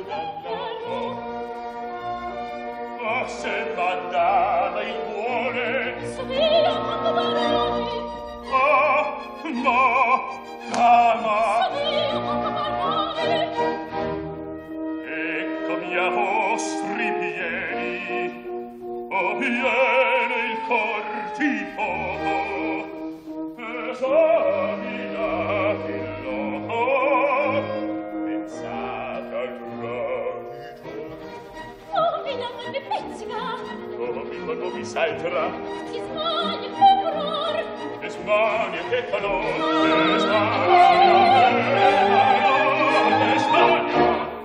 Ma se m'addava il cuore Sovia quando baroni ama Sovia quando baroni eccomi a vostri piedi viene il cor di fuoco esaminate il loco pensate al gradito vediamo il pezzica quando mi salterà ti smania che furor che smania che calor che smania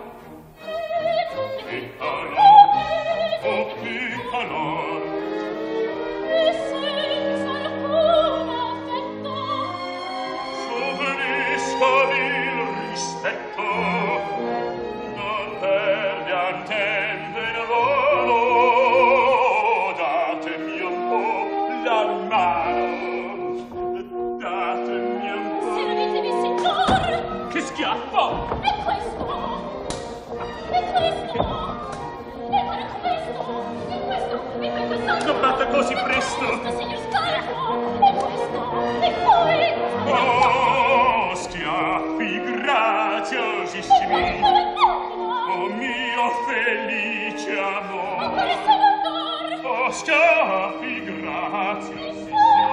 non batta così presto signor Scarico e questo e poi oh schiaffi graziosissimi oh mio felice amore oh schiaffi graziosissimi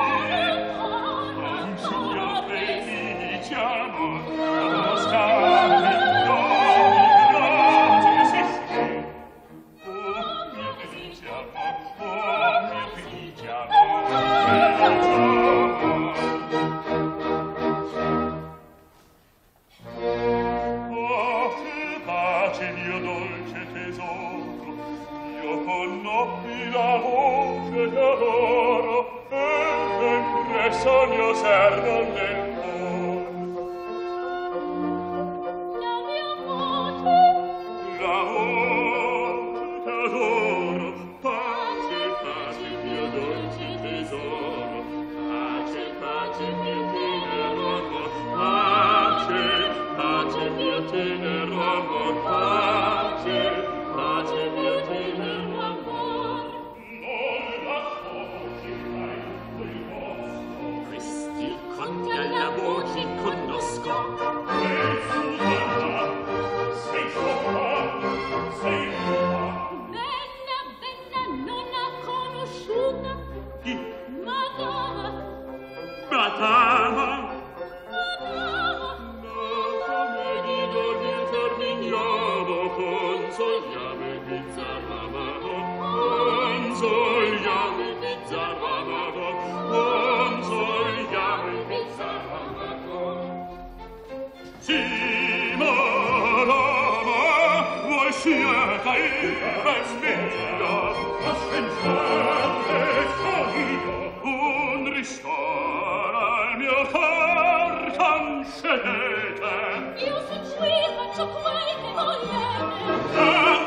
oh mio felice amore oh schiaffi sogno servo nel cuore la mia voce t'adoro pace pace mio dolce tesoro pace pace mio tenero amor pace pace mio tenero amor pace pace mio tenero amor non l'ascolti mai quel vostro conti alla voce conosco sei sopra bella non ha conosciuta madama madama come di dormir terminiamo consoliamo e bizzarramamo consoliamo e bizzarramamo consoliamo e bizzarramamo sì madama voi siete per smentire a scienziate io un ristoro al mio cor concedete io son qui faccio quel che vogliete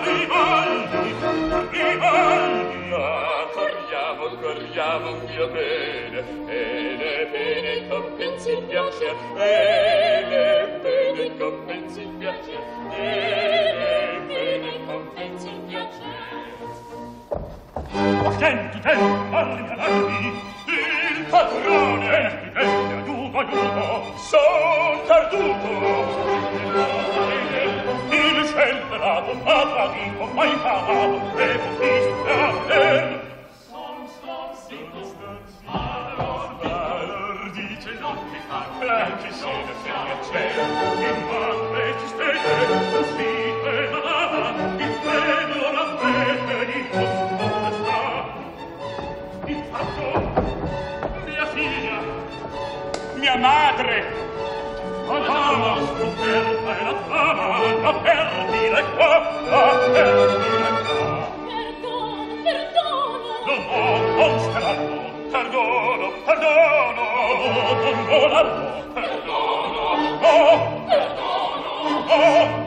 corriamo mio bene bene compensi il piacer bene compensi il piacer bene compensi il piacer attenti parli il padrone aiuto son perduto il scelterato ha tradito mai pagato e visto dice non mi fa chi siede se mi accede in mare ci stette così e nada il premio la fede di questo sta il fatto mia figlia mia madre madama scoperta e la fama la perdire qua la perdire qua non sperarlo perdono perdono